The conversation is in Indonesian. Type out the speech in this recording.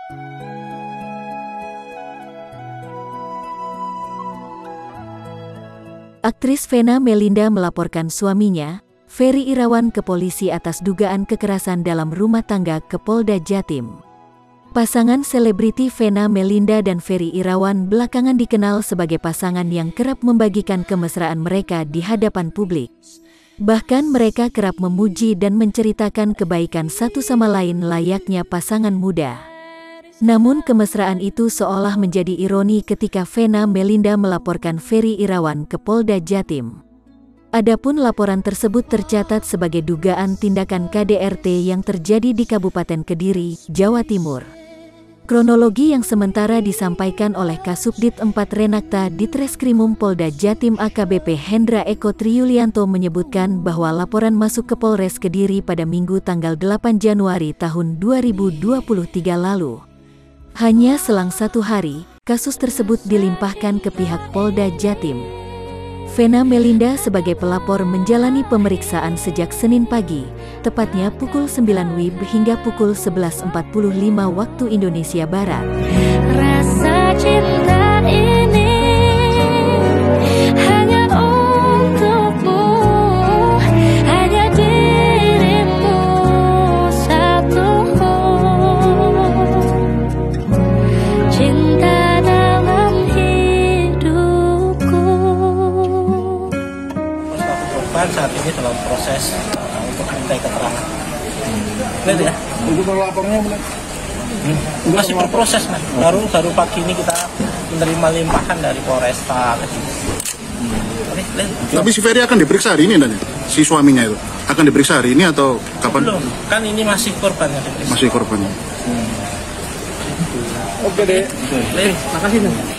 Aktris Vena Melinda melaporkan suaminya, Ferry Irawan, ke polisi atas dugaan kekerasan dalam rumah tangga ke Polda Jatim. Pasangan selebriti Vena Melinda dan Ferry Irawan belakangan dikenal sebagai pasangan yang kerap membagikan kemesraan mereka di hadapan publik. Bahkan mereka kerap memuji dan menceritakan kebaikan satu sama lain layaknya pasangan muda. Namun kemesraan itu seolah menjadi ironi ketika Vena Melinda melaporkan Ferry Irawan ke Polda Jatim. Adapun laporan tersebut tercatat sebagai dugaan tindakan KDRT yang terjadi di Kabupaten Kediri, Jawa Timur. Kronologi yang sementara disampaikan oleh Kasubdit 4 Renakta Ditreskrimum Polda Jatim AKBP Hendra Eko Triyulianto menyebutkan bahwa laporan masuk ke Polres Kediri pada Minggu tanggal 8 Januari tahun 2023 lalu. Hanya selang 1 hari, kasus tersebut dilimpahkan ke pihak Polda Jatim. Vena Melinda sebagai pelapor menjalani pemeriksaan sejak Senin pagi, tepatnya pukul 9 WIB hingga pukul 11.45 waktu Indonesia Barat. Rasa cinta ini hanya untukmu, hanya dirimu satu. Cinta dalam hidupku. Korban saat ini dalam proses untuk dimintai keterangan. Lihat ya. Untuk pelapornya benar. Masih berproses, Mas. Baru pagi ini kita menerima limpahan dari Polresta. Tapi si Ferry akan diperiksa hari ini, Daniel? Si suaminya itu akan diperiksa hari ini atau kapan? Belum, kan ini masih korban yang diperiksa. Masih korbannya. Oke deh. Makasih.